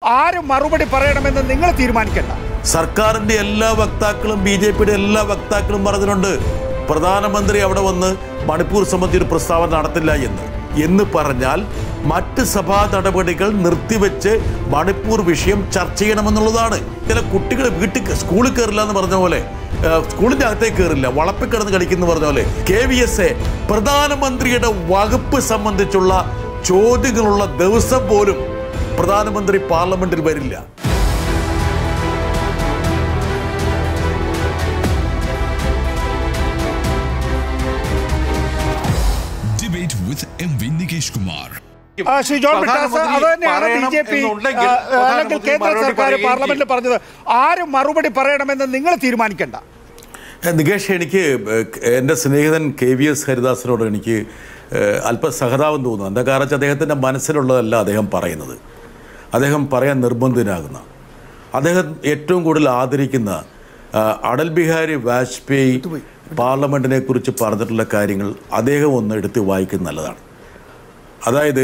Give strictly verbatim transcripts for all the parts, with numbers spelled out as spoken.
ആരും മറുപടി പറയണമെന്ന് നിങ്ങൾ തീരുമാനിക്കണ്ട. സർക്കാരിന്റെ എല്ലാ വക്താക്കളും ബി ജെ പിയുടെ എല്ലാ വക്താക്കളും പറഞ്ഞിട്ടുണ്ട് പ്രധാനമന്ത്രി അവിടെ വന്ന് മണിപ്പൂർ സംബന്ധിച്ച് ഒരു പ്രസ്താവന നടത്തില്ല എന്ന് എന്ന് പറഞ്ഞാൽ മറ്റ് സഭാ നടപടികൾ നിർത്തിവെച്ച് മണിപ്പൂർ വിഷയം ചർച്ച ചെയ്യണമെന്നുള്ളതാണ്. ചില കുട്ടികൾ വീട്ടിൽ സ്കൂളിൽ കയറില്ല എന്ന് പറഞ്ഞ പോലെ സ്കൂളിന്റെ അകത്തേക്ക് കയറില്ല വളപ്പിൽ കിടന്ന് കളിക്കുന്ന പറഞ്ഞ പോലെ കെ വി എസ് എ പ്രധാനമന്ത്രിയുടെ വകുപ്പ് സംബന്ധിച്ചുള്ള ചോദ്യങ്ങളുള്ള ദിവസം പോലും പ്രധാനമന്ത്രി പാർലമെന്റിൽ വരില്ല. Debate with M V Nikhesh Kumar. Shri John Brittas, അത് തന്നെയാണ് ബി ജെ പി അല്ലെങ്കിൽ കേന്ദ്ര സർക്കാർ പാർലമെന്റിൽ പറഞ്ഞത്. ആരും മറുപടി പറയണമെന്ന് നിങ്ങൾ തീരുമാനിക്കണ്ട. നികേഷ്, എനിക്ക് എൻ്റെ സ്നേഹിതൻ കെ വി എസ് ഹരിദാസിനോട് എനിക്ക് അല്പം സഹതാപം തോന്നുന്നു. എന്താ കാരണം വെച്ചാൽ അദ്ദേഹത്തിൻ്റെ മനസ്സിലുള്ളതല്ല അദ്ദേഹം പറയുന്നത്. അദ്ദേഹം പറയാൻ നിർബന്ധിതനാകുന്ന, അദ്ദേഹം ഏറ്റവും കൂടുതൽ ആദരിക്കുന്ന അടൽ ബിഹാരി വാജ്പേയി പാർലമെൻറ്റിനെ കുറിച്ച് പറഞ്ഞിട്ടുള്ള കാര്യങ്ങൾ അദ്ദേഹം ഒന്ന് എടുത്ത് വായിക്കുന്നത് നല്ലതാണ്. അതായത്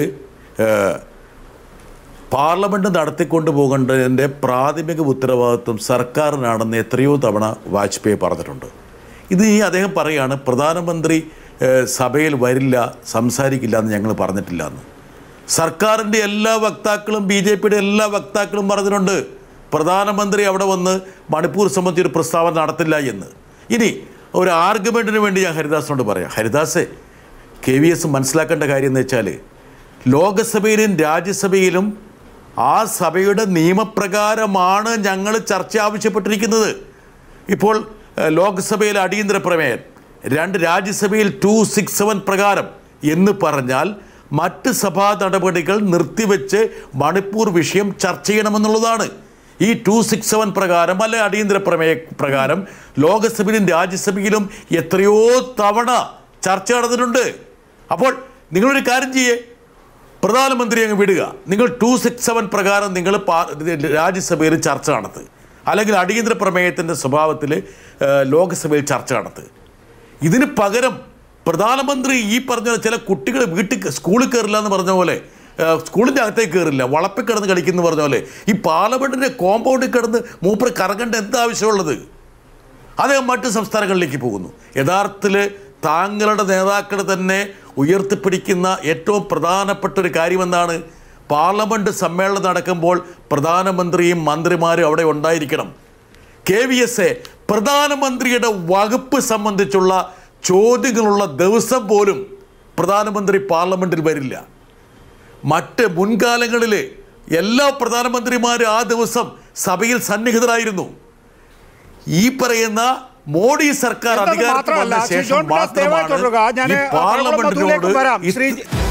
പാർലമെൻറ്റ് നടത്തിക്കൊണ്ട് പോകേണ്ടതിൻ്റെ പ്രാഥമിക ഉത്തരവാദിത്വം സർക്കാരിനാണെന്ന് എത്രയോ തവണ വാജ്പേയി പറഞ്ഞിട്ടുണ്ട്. ഇത് ഈ അദ്ദേഹം പറയുകയാണ് പ്രധാനമന്ത്രി സഭയിൽ വരില്ല, സംസാരിക്കില്ല എന്ന് ഞങ്ങൾ പറഞ്ഞിട്ടില്ല എന്ന്. സർക്കാരിൻ്റെ എല്ലാ വക്താക്കളും ബി ജെ പിയുടെ എല്ലാ വക്താക്കളും പറഞ്ഞിട്ടുണ്ട് പ്രധാനമന്ത്രി അവിടെ വന്ന് മണിപ്പൂർ സംബന്ധിച്ച് ഒരു പ്രസ്താവന നടത്തില്ല എന്ന്. ഇനി ഒരു ആർഗ്യുമെൻറ്റിന് വേണ്ടി ഞാൻ ഹരിദാസിനോട് പറയാം. ഹരിദാസ്, കെ വി എസ് മനസ്സിലാക്കേണ്ട കാര്യം എന്ന് വെച്ചാൽ ലോകസഭയിലും രാജ്യസഭയിലും ആ സഭയുടെ നിയമപ്രകാരമാണ് ഞങ്ങൾ ചർച്ച ആവശ്യപ്പെട്ടിരിക്കുന്നത്. ഇപ്പോൾ ലോക്സഭയിൽ അടിയന്തര പ്രമേയം, രണ്ട് രാജ്യസഭയിൽ ടു സിക്സ് സെവൻ പ്രകാരം എന്ന് പറഞ്ഞാൽ മറ്റ് സഭാ നടപടികൾ നിർത്തിവെച്ച് മണിപ്പൂർ വിഷയം ചർച്ച ചെയ്യണമെന്നുള്ളതാണ്. ഈ ടു സിക്സ് സെവൻ പ്രകാരം അല്ലെ അടിയന്തര പ്രമേയ പ്രകാരം ലോകസഭയിലും രാജ്യസഭയിലും എത്രയോ തവണ ചർച്ച നടന്നിട്ടുണ്ട്. അപ്പോൾ നിങ്ങളൊരു കാര്യം ചെയ്യേ, പ്രധാനമന്ത്രി അങ്ങ് വിടുക, നിങ്ങൾ ടു സിക്സ് സെവൻ പ്രകാരം നിങ്ങൾ രാജ്യസഭയിൽ ചർച്ച നടത്തുക, അല്ലെങ്കിൽ അടിയന്തര പ്രമേയത്തിൻ്റെ സ്വഭാവത്തിൽ ലോകസഭയിൽ ചർച്ച നടത്തുക. ഇതിന് പകരം പ്രധാനമന്ത്രി ഈ പറഞ്ഞ ചില കുട്ടികൾ വീട്ടിൽ സ്കൂളിൽ കയറില്ല എന്ന് പറഞ്ഞ പോലെ സ്കൂളിൻ്റെ അകത്തേക്ക് കയറില്ല വളപ്പിൽ കിടന്ന് കളിക്കുന്ന പറഞ്ഞ പോലെ ഈ പാർലമെൻറ്റിൻ്റെ കോമ്പൗണ്ടിൽ കിടന്ന് മൂപ്പർ കറങ്ങേണ്ട എന്താവശ്യമുള്ളത്? അദ്ദേഹം മറ്റ് സംസ്ഥാനങ്ങളിലേക്ക് പോകുന്നു. യഥാർത്ഥത്തിൽ താങ്കളുടെ നേതാക്കൾ തന്നെ ഉയർത്തിപ്പിടിക്കുന്ന ഏറ്റവും പ്രധാനപ്പെട്ട ഒരു കാര്യം എന്താണ്? പാർലമെൻറ്റ് സമ്മേളനം നടക്കുമ്പോൾ പ്രധാനമന്ത്രിയും മന്ത്രിമാരും അവിടെ ഉണ്ടായിരിക്കണം. കെ വി എസ് എ പ്രധാനമന്ത്രിയുടെ വകുപ്പ് സംബന്ധിച്ചുള്ള ചോദ്യങ്ങളുള്ള ദിവസം പോലും പ്രധാനമന്ത്രി പാർലമെൻറ്റിൽ വരില്ല. മറ്റ് മുൻകാലങ്ങളിൽ എല്ലാ പ്രധാനമന്ത്രിമാരും ആ ദിവസം സഭയിൽ സന്നിഹിതരായിരുന്നു. ഈ പറയുന്ന മോഡി സർക്കാർ അധികാരത്തിൽ വന്ന ശേഷം മാത്രമാണ് ഈ പാർലമെന്റിനോട്